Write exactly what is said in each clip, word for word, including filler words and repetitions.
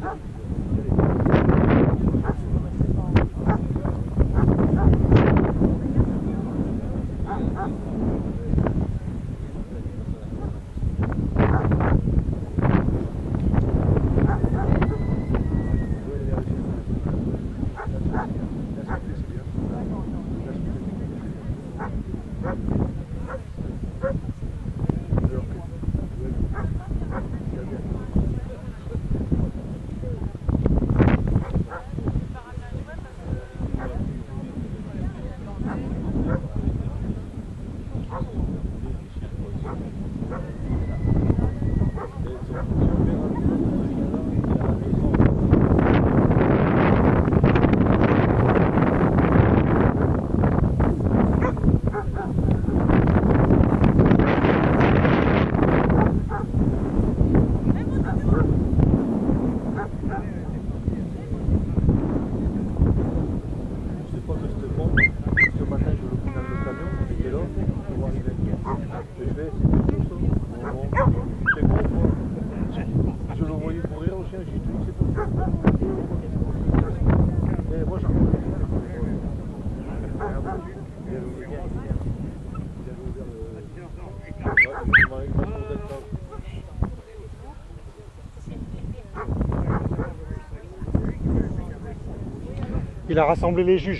Il a rassemblé les juges.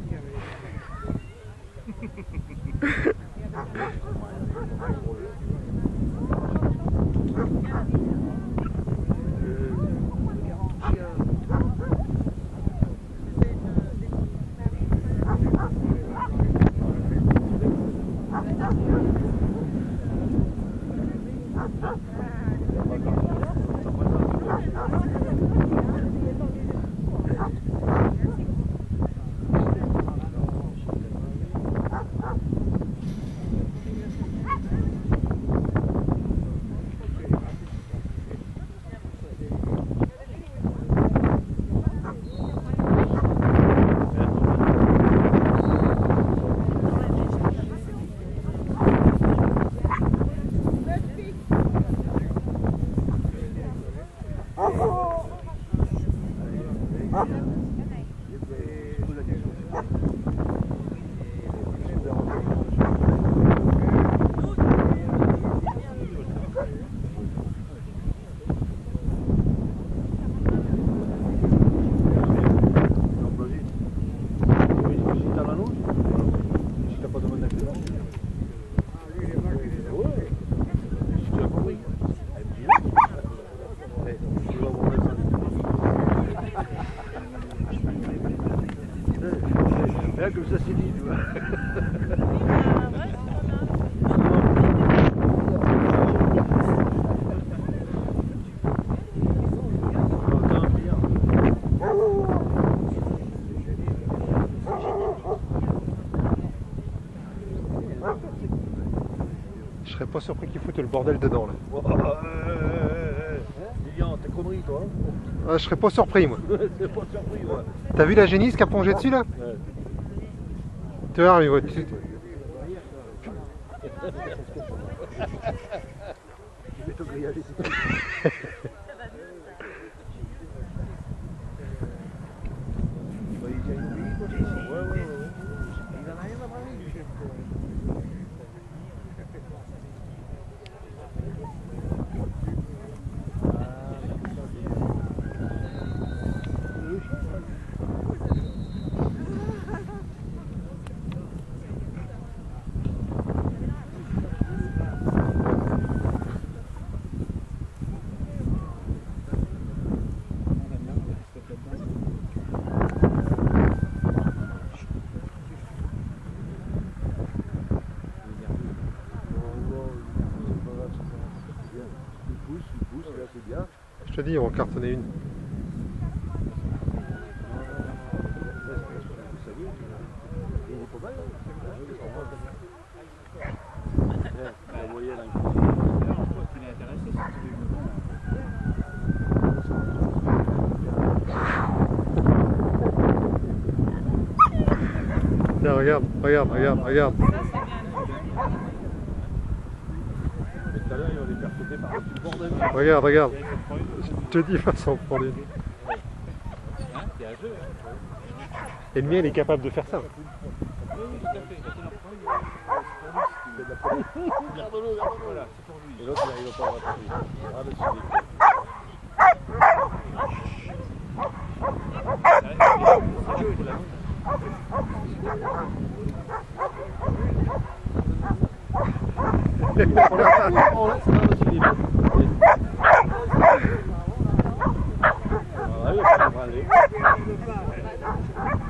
Comme ça c'est dit, tu vois. Je serais pas surpris qu'ils foutent le bordel dedans là. Oh, euh, euh, Lilian, t'es connerie toi hein. Ah, je serais pas surpris moi. C'est pas surpris moi. T'as vu la génisse qui a plongé dessus là? Ouais. Tu vois, il va... tu... Je vais te grillager. Je te dis, on va cartonner une. Tiens, regarde, regarde, regarde, regarde. Regarde, regarde. te dis, il va s'en prendre une. Hein, c'est un jeu. Hein. Et le mien, il est capable de faire ça. Oui, tout à fait. Garde-le, garde-le. Voilà, c'est pour lui. Et l'autre, il va pas rattraper. Ah, le sujet. C'est jeu, là. On laisse là le sujet. Voilà, il va pas le branler.